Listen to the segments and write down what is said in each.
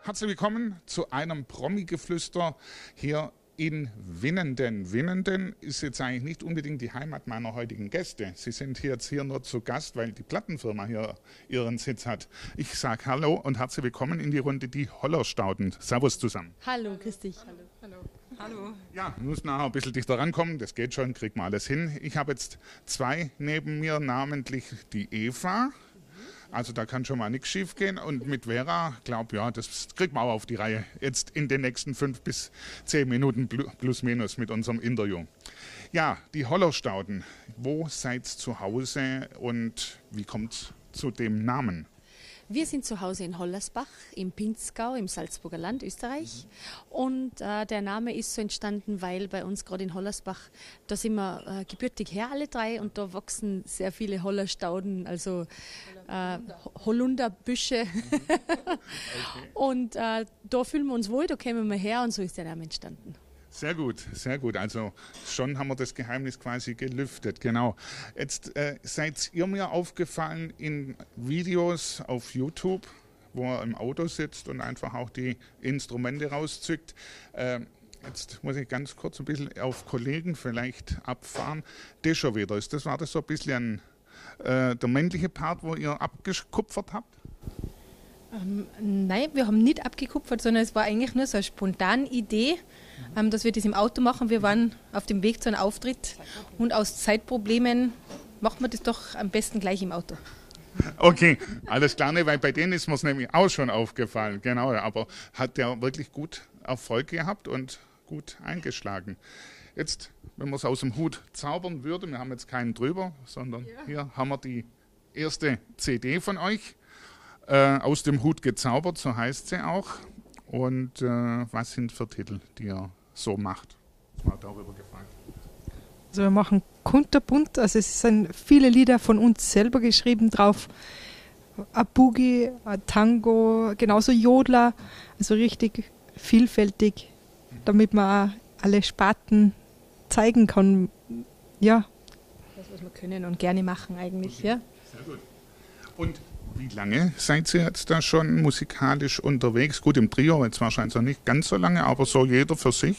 Herzlich willkommen zu einem Promi-Geflüster hier in Winnenden. Winnenden ist jetzt eigentlich nicht unbedingt die Heimat meiner heutigen Gäste. Sie sind jetzt hier nur zu Gast, weil die Plattenfirma hier ihren Sitz hat. Ich sage Hallo und herzlich willkommen in die Runde die Hollerstauden. Servus zusammen. Hallo, grüß dich. Hallo. Ja, muss nachher ein bisschen dichter rankommen, das geht schon, kriegt man alles hin. Ich habe jetzt zwei neben mir, namentlich die Eva. Also da kann schon mal nichts schief gehen. Und mit Vera, glaube ja, das kriegt man auch auf die Reihe. Jetzt in den nächsten 5 bis 10 Minuten plus minus mit unserem Interview. Ja, die Hollerstauden. Wo seid ihr zu Hause und wie kommt es zu dem Namen? Wir sind zu Hause in Hollersbach im Pinzgau im Salzburger Land, Österreich. Und der Name ist so entstanden, weil bei uns gerade in Hollersbach, da sind wir gebürtig her alle drei und da wachsen sehr viele Hollerstauden, also Holunderbüsche. Okay. Und da fühlen wir uns wohl, da kommen wir her und so ist der Name entstanden. Sehr gut, sehr gut. Also schon haben wir das Geheimnis quasi gelüftet, genau. Jetzt seid ihr mir aufgefallen in Videos auf YouTube, wo er im Auto sitzt und einfach auch die Instrumente rauszückt. Jetzt muss ich ganz kurz ein bisschen auf Kollegen vielleicht abfahren. Das schon wieder. War das so ein bisschen der männliche Part, wo ihr abgekupfert habt? Nein, wir haben nicht abgekupfert, sondern es war eigentlich nur so eine spontane Idee, dass wir das im Auto machen. Wir waren auf dem Weg zu einem Auftritt und aus Zeitproblemen machen wir das doch am besten gleich im Auto. Okay, alles klar, ne, weil bei denen ist mir es nämlich auch schon aufgefallen, genau, aber hat der wirklich gut Erfolg gehabt und gut eingeschlagen. Jetzt, wenn man es aus dem Hut zaubern würde, wir haben jetzt keinen drüber, sondern hier haben wir die erste CD von euch. Aus dem Hut gezaubert, so heißt sie auch. Und was sind für Titel, die ihr so macht? Das war darüber gefragt. Also wir machen kunterbunt, also es sind viele Lieder von uns selber geschrieben drauf. Ein Boogie, ein Tango, genauso Jodler, also richtig vielfältig, damit man auch alle Sparten zeigen kann. Ja. Das, was wir können und gerne machen eigentlich, ja. Sehr gut. Und wie lange seid ihr jetzt da schon musikalisch unterwegs? Gut, im Trio jetzt wahrscheinlich noch nicht ganz so lange, aber so jeder für sich?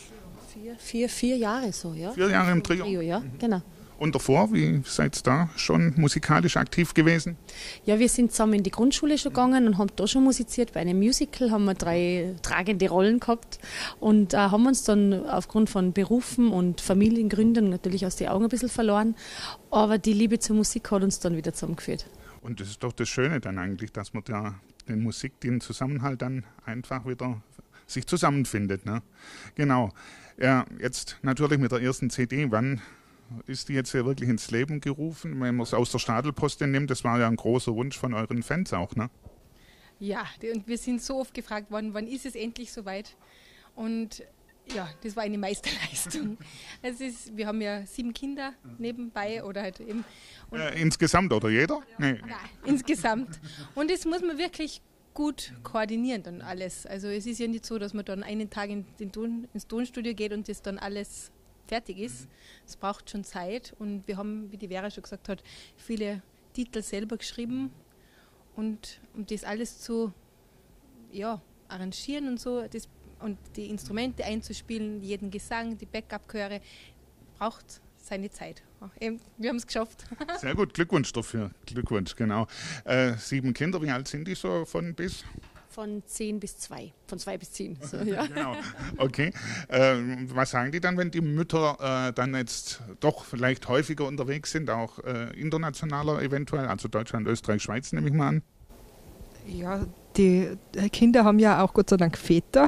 4 Jahre so, ja. 4 Jahre im Trio? Ja, genau. Und davor, wie seid ihr da schon musikalisch aktiv gewesen? Ja, wir sind zusammen in die Grundschule schon gegangen und haben da schon musiziert. Bei einem Musical haben wir 3 tragende Rollen gehabt und haben uns dann aufgrund von Berufen und Familiengründung natürlich aus den Augen ein bisschen verloren. Aber die Liebe zur Musik hat uns dann wieder zusammengeführt. Und das ist doch das Schöne dann eigentlich, dass man da den Zusammenhalt dann einfach wieder sich zusammenfindet. Ne? Genau. Ja, jetzt natürlich mit der ersten CD. Wann ist die jetzt hier wirklich ins Leben gerufen? Wenn man es aus der Stadelpost nimmt, das war ja ein großer Wunsch von euren Fans auch, ne? Ja, und wir sind so oft gefragt worden, wann ist es endlich soweit? Und ja, das war eine Meisterleistung. Wir haben ja 7 Kinder nebenbei oder halt eben. Insgesamt oder jeder? Nee. Nein, insgesamt. Und das muss man wirklich gut koordinieren dann alles. Also es ist ja nicht so, dass man dann einen Tag ins Tonstudio geht und das dann alles fertig ist. Es braucht schon Zeit und wir haben, wie die Vera schon gesagt hat, viele Titel selber geschrieben und um das alles zu arrangieren und so, und die Instrumente einzuspielen, jeden Gesang, die Backup-Chöre, braucht seine Zeit. Wir haben es geschafft. Sehr gut, Glückwunsch dafür. Glückwunsch, genau. 7 Kinder, wie alt sind die so von bis? Von 10 bis 2. Von 2 bis 10. So, ja. Genau. Okay. Was sagen die dann, wenn die Mütter dann jetzt doch vielleicht häufiger unterwegs sind, auch internationaler eventuell, also Deutschland, Österreich, Schweiz nehme ich mal an? Ja, die Kinder haben ja auch Gott sei Dank Väter.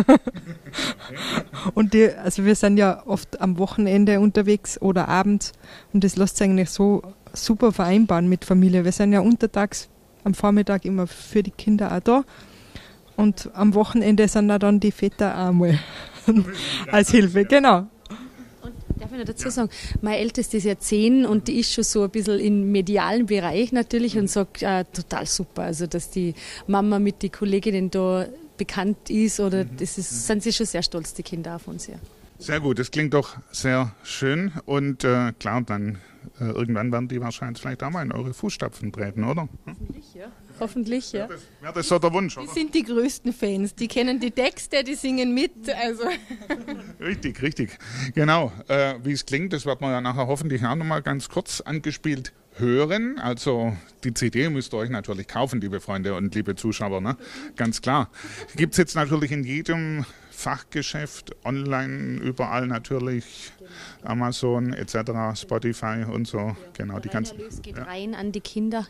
Und also wir sind ja oft am Wochenende unterwegs oder abends und das lässt sich eigentlich so super vereinbaren mit Familie. Wir sind ja untertags am Vormittag immer für die Kinder auch da und am Wochenende sind dann die Väter auch mal als Hilfe, genau. Darf ich noch dazu sagen, meine Älteste ist ja 10 und die ist schon so ein bisschen im medialen Bereich natürlich und sagt, total super, also dass die Mama mit den Kolleginnen da bekannt ist oder sind sie schon sehr stolz, die Kinder auf uns, ja. Sehr gut, das klingt doch sehr schön und klar, dann irgendwann werden die wahrscheinlich vielleicht auch mal in eure Fußstapfen treten, oder? Hoffentlich, ja. hoffentlich. Ja. Wäre das so der Wunsch, Die oder? sind die größten Fans. Die kennen die Texte, die singen mit. Also. Richtig, richtig. Genau. Wie es klingt, das wird man ja nachher hoffentlich auch nochmal ganz kurz angespielt hören. Also die CD müsst ihr euch natürlich kaufen, liebe Freunde und liebe Zuschauer, ne? Ganz klar. Gibt es jetzt natürlich in jedem Fachgeschäft, online, überall natürlich, Amazon etc., Spotify und so. Genau, die ganzen. Erlös geht rein an die Kinder.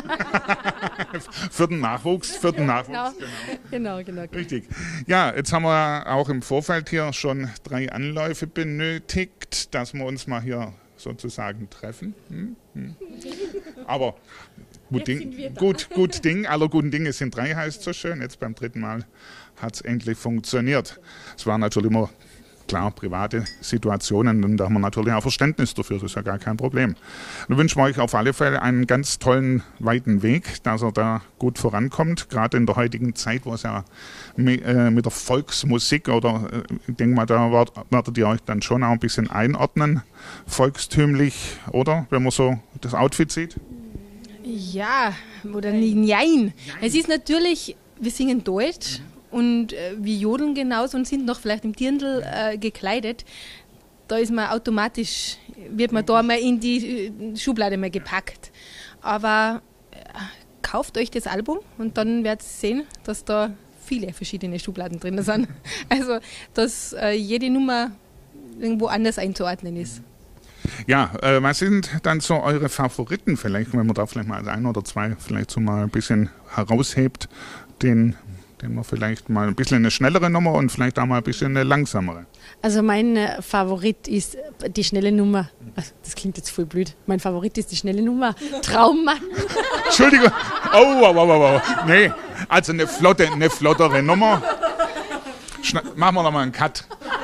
Für den Nachwuchs, Genau. Richtig. Ja, jetzt haben wir auch im Vorfeld hier schon 3 Anläufe benötigt, dass wir uns mal hier sozusagen treffen. Aber gut Ding, aller guten Dinge sind 3, heißt so schön. Jetzt beim 3. Mal hat es endlich funktioniert. Es war natürlich immer klar private Situationen und da haben wir natürlich auch Verständnis dafür, das ist ja gar kein Problem. Wir wünschen euch auf alle Fälle einen ganz tollen, weiten Weg, dass er da gut vorankommt, gerade in der heutigen Zeit, wo es ja mit der Volksmusik oder ich denke mal, da werdet ihr euch dann schon auch ein bisschen einordnen, volkstümlich, oder? Wenn man so das Outfit sieht? Ja, oder nein. Es ist natürlich, wir singen Deutsch. Und wir jodeln genauso und sind noch vielleicht im Dirndl gekleidet. Da ist man automatisch, wird man da mal in die Schublade mal gepackt. Aber kauft euch das Album und dann werdet ihr sehen, dass da viele verschiedene Schubladen drin sind. Also, dass jede Nummer irgendwo anders einzuordnen ist. Ja, was sind dann so eure Favoriten vielleicht, wenn man da vielleicht mal 1 oder 2 vielleicht so mal ein bisschen heraushebt, den man vielleicht mal ein bisschen eine schnellere Nummer und vielleicht auch mal ein bisschen eine langsamere. Also mein Favorit ist die schnelle Nummer. Das klingt jetzt voll blöd. Mein Favorit ist die schnelle Nummer. Traummann. Entschuldigung. Oh. Nee, also eine flottere Nummer. Machen wir nochmal einen Cut.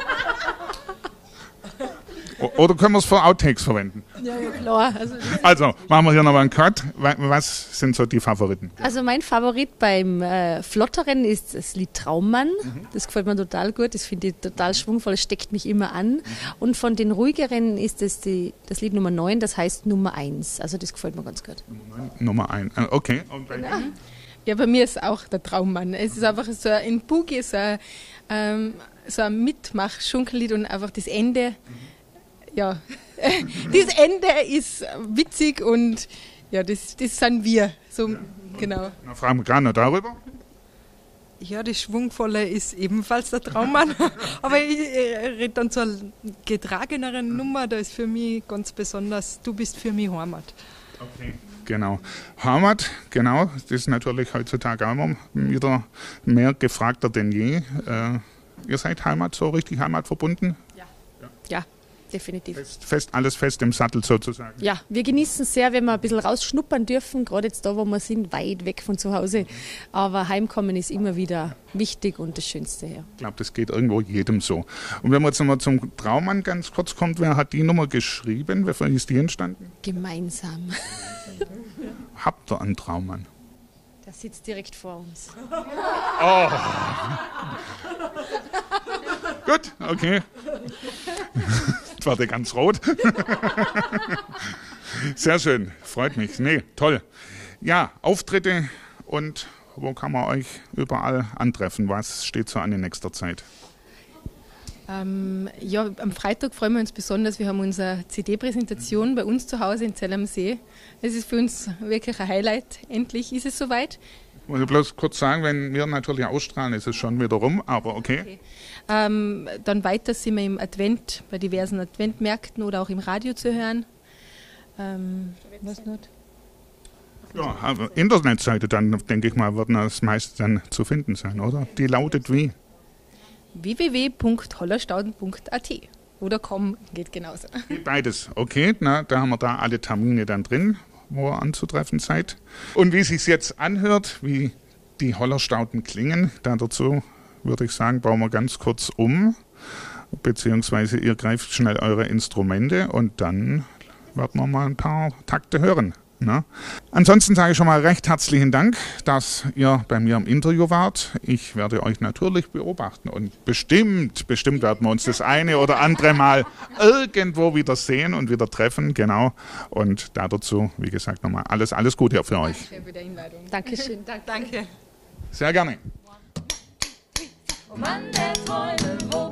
Oder können wir es für Outtakes verwenden? Ja, klar. Also, machen wir hier nochmal einen Cut. Was sind so die Favoriten? Also mein Favorit beim Flotteren ist das Lied Traummann. Das gefällt mir total gut. Das finde ich total schwungvoll. Das steckt mich immer an. Und von den ruhigeren ist das Lied Nummer 9. Das heißt Nummer 1. Also das gefällt mir ganz gut. Nummer 1. Okay. Und bei dir? Ja, bei mir ist auch der Traummann. Es ist einfach so ein Boogie, so ein Mitmach-Schunkellied und einfach das Ende. Ja, das Ende ist witzig und ja, das sind wir. So, ja. Genau. Na, fragen wir gerade noch darüber. Ja, das Schwungvolle ist ebenfalls der Traummann. Aber ich rede dann zur getrageneren Nummer, da ist für mich ganz besonders, du bist für mich Heimat. Okay. Genau. Heimat, genau, das ist natürlich heutzutage auch immer wieder mehr gefragter denn je. Ihr seid so richtig Heimat verbunden? Ja. Definitiv. Alles fest im Sattel sozusagen. Ja, wir genießen es sehr, wenn wir ein bisschen rausschnuppern dürfen, gerade jetzt da, wo wir sind, weit weg von zu Hause. Aber Heimkommen ist immer wieder wichtig und das Schönste. Ja. Ich glaube, das geht irgendwo jedem so. Und wenn man jetzt nochmal zum Traummann ganz kurz kommt, wer hat die Nummer geschrieben? Wer ist die entstanden? Gemeinsam. Habt ihr einen Traummann? Der sitzt direkt vor uns. Oh. Gut, okay. Jetzt war der ganz rot. Sehr schön, freut mich. Nee, toll. Ja, Auftritte und wo kann man euch überall antreffen? Was steht so an in nächster Zeit? Ja, am Freitag freuen wir uns besonders. Wir haben unsere CD-Präsentation bei uns zu Hause in Zell am See. Das ist für uns wirklich ein Highlight. Endlich ist es soweit. Muss ich bloß kurz sagen, wenn wir natürlich ausstrahlen, ist es schon wieder rum, aber okay. Dann weiter sind wir im Advent, bei diversen Adventmärkten oder auch im Radio zu hören. Was noch? Ja, Internetseite dann, denke ich mal, wird das meiste dann zu finden sein, oder? Die lautet wie? www.hollerstauden.at oder com geht genauso. Beides, okay. Na, da haben wir da alle Termine dann drin, wo ihr anzutreffen seid. Und wie es sich jetzt anhört, wie die Hollerstauden klingen, dazu würde ich sagen, bauen wir ganz kurz um, beziehungsweise ihr greift schnell eure Instrumente und dann werden wir mal ein paar Takte hören. Ne? Ansonsten sage ich schon mal recht herzlichen Dank, dass ihr bei mir im Interview wart. Ich werde euch natürlich beobachten und bestimmt werden wir uns das eine oder andere Mal irgendwo wieder sehen und wieder treffen. Genau. Und dazu, wie gesagt, nochmal alles Gute für euch. Danke für die Einladung. Dankeschön. Danke. Sehr gerne. Mann der Träume, wo